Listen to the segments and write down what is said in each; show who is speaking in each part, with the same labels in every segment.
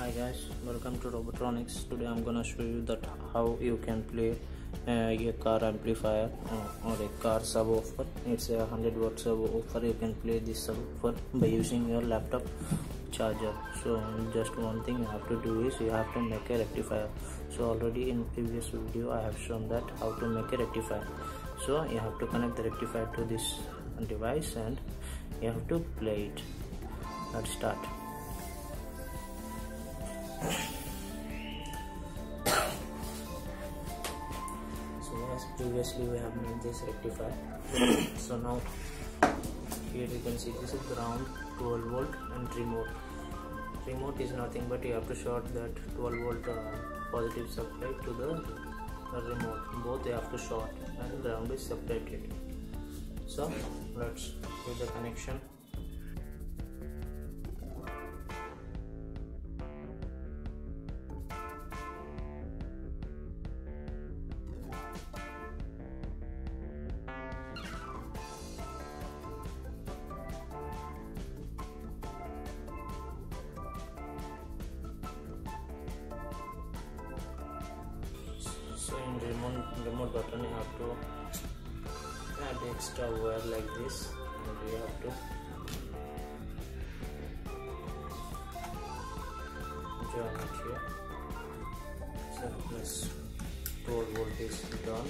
Speaker 1: Hi guys, welcome to Robotronics. Today I'm gonna show you that how you can play a car amplifier or a car subwoofer. It's a 100-watt subwoofer. You can play this subwoofer by using your laptop charger. So just one thing you have to do is you have to make a rectifier. So already in previous video I have shown that how to make a rectifier. So you have to connect the rectifier to this device and you have to play it. Let's start. So as previously we have made this rectifier. So now here you can see this is ground, 12 volt and remote. Remote is nothing but you have to short that 12 volt positive supply to the remote. Both you have to short and ground is separated. So let's do the connection. So in remote button you have to add extra wire like this and we have to join it here. So plus 12 volt is done.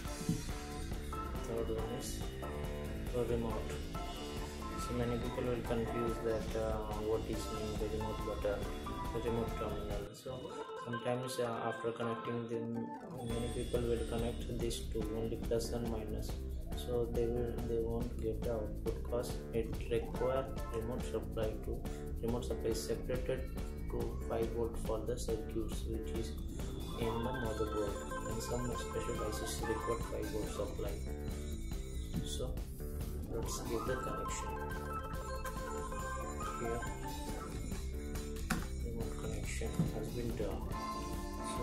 Speaker 1: Third one is the remote. So many people will confuse that what is mean the remote button, the remote terminal. So sometimes after connecting them, many people will connect this to only plus and minus. So they won't get the output because it requires remote supply is separated to 5 volt for the circuits which is in the motherboard, and some special ICs require 5 volt supply. So let's give the connection here. Remote connection has been done. So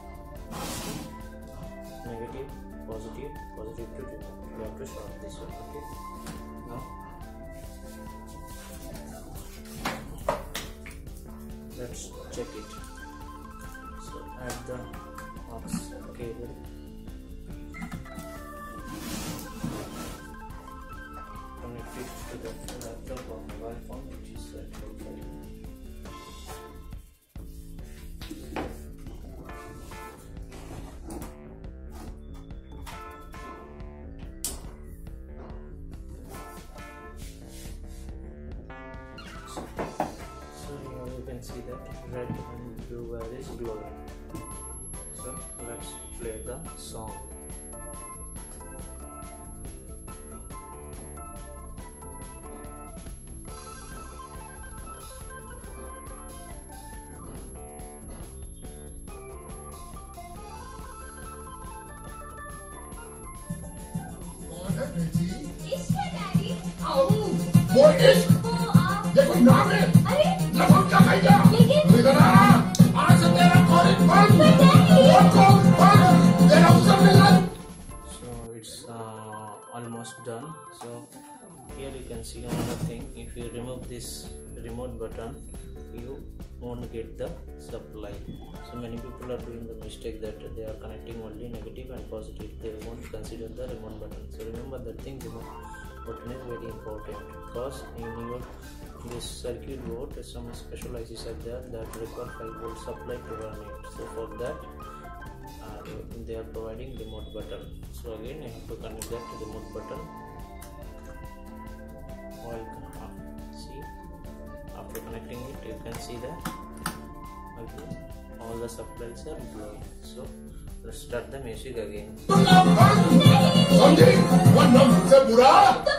Speaker 1: negative, positive to remote. You have to short this one. Okay. Now let's check it. So add the aux cable. Connect it to the laptop or mobile phone, which is set for see that red and blue wire is glowing. So let's play the song.
Speaker 2: What is? ये कोई नाम है? अरे लगभग क्या खाएगा? लेकिन आज से तेरा कॉलेज बंद, और कॉलेज बंद, तेरा उसे मिला.
Speaker 1: So it's almost done. So here you can see another thing. If you remove this remote button, you won't get the supply. So many people are doing the mistake that they are connecting only negative and positive. They won't consider the remote button. So remember that thing, remote button is very important because in your this circuit board some special ICs are there that require 5 volt supply to run it. So for that they are providing remote button. So again you have to connect that to the remote button. See, after connecting it you can see that again all the supplies are glowing. So let's start the music again.